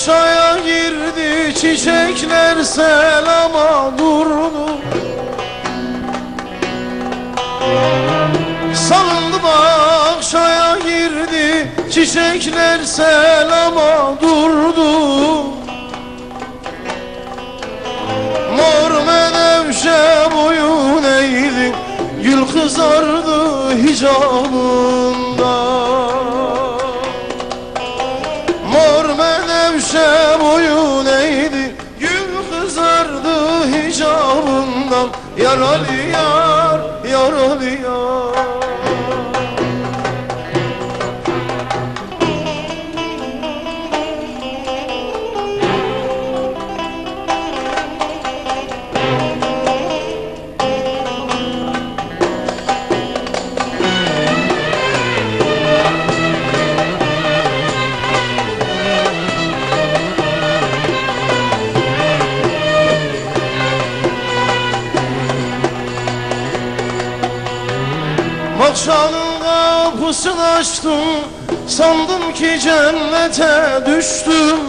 Bahçaya girdi, çiçekler selama durdu. Salındı bahçaya girdi, çiçekler selama durdu. Mor menevşe boyun eğdi, gül kızardı hicabında. Mor menevşe boyun eğdi, gül kızardı hicabından. Yaralı yar, yaralı yar. Bahçanın kapısını açtım, sandım ki cennete düştüm.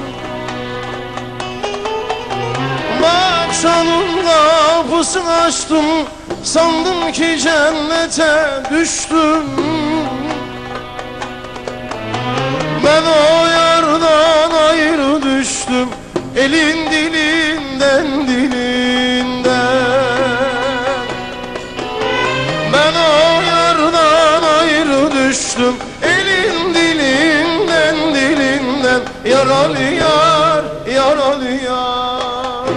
Bahçanın kapısını açtım, sandım ki cennete düştüm. Ben o yardan ayrı düştüm, elin dilinden dilinden. Ben o yardan ayrı düştüm, elin dilinden dilinden. Yaralı yar, yaralı yar.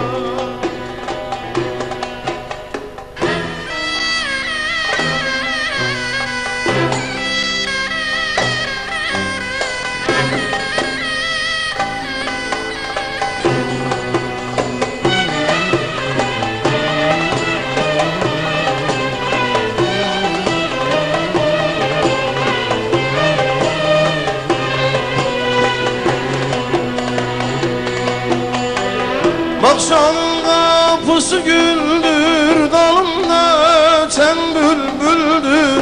Bahçanın kapısı güldür, dalımda öten bülbüldür.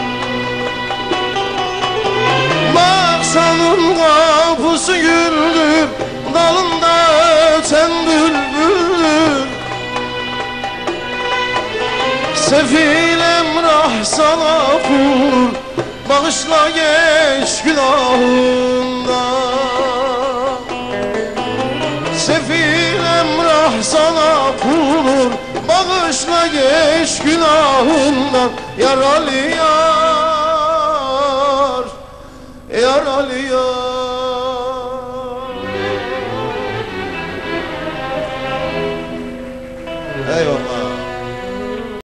Bahçanın kapısı güldür, dalımda öten bülbüldür. Sefil Emrah sana kur, bağışla geç günahından. Sefil Emrah sana kulur, bağışla geç günahından. Yaralı yar, yaralı yar.